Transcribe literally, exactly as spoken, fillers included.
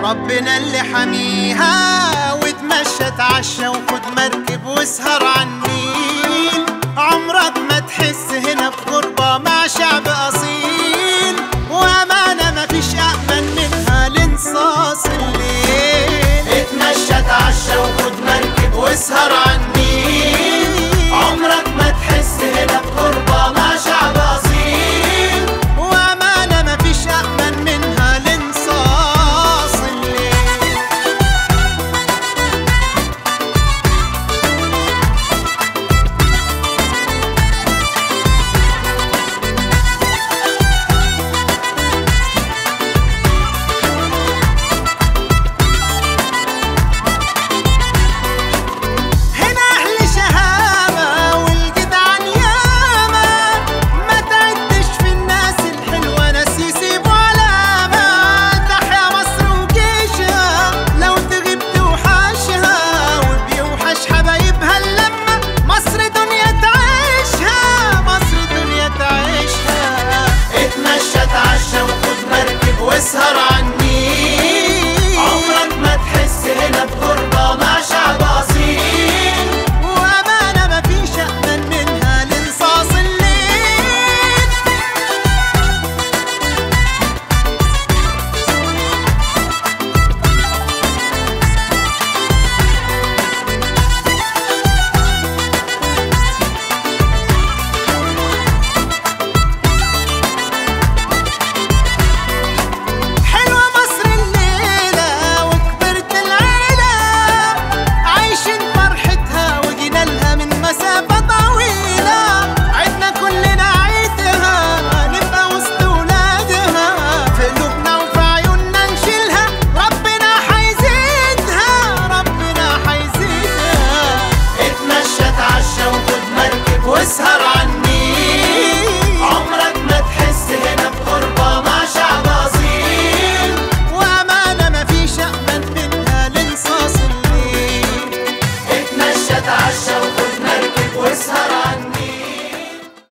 ربنا اللي حميها، وتمشى تعشى وخد مركب واسهر عالنيل. عمرك ما تحس هنا بغربة مع شعب أصيل، وأمانة مفيش أأمن منها لنصاص الليل. اتمشى تعشى وخد مركب واسهر